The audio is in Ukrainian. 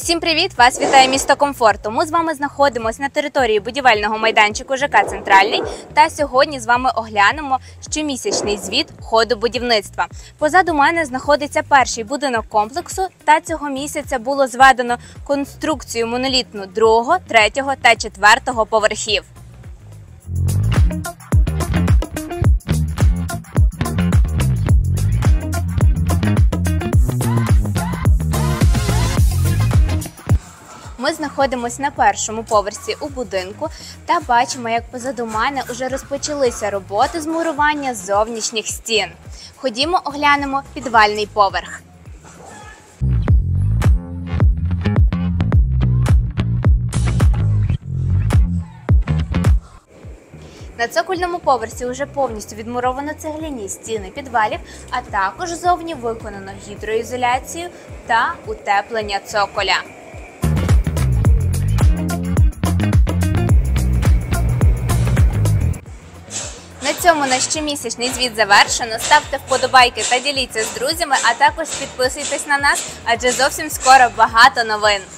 Усім привіт! Вас вітає місто комфорту. Ми з вами знаходимося на території будівельного майданчику ЖК «Центральний» та сьогодні з вами оглянемо щомісячний звіт ходу будівництва. Позаду мене знаходиться перший будинок комплексу та цього місяця було зведено конструкцію монолітну 2-го, 3-го та 4-го поверхів. Ми знаходимося на першому поверсі у будинку та бачимо, як позаду мене вже розпочалися роботи з мурування зовнішніх стін. Ходімо оглянемо підвальний поверх. На цокольному поверсі вже повністю відмуровано цегляні стіни підвалів, а також зовні виконано гідроізоляцію та утеплення цоколя. На цьому наш щомісячний звіт завершено. Ставте вподобайки та діліться з друзями, а також підписуйтесь на нас, адже зовсім скоро багато новин.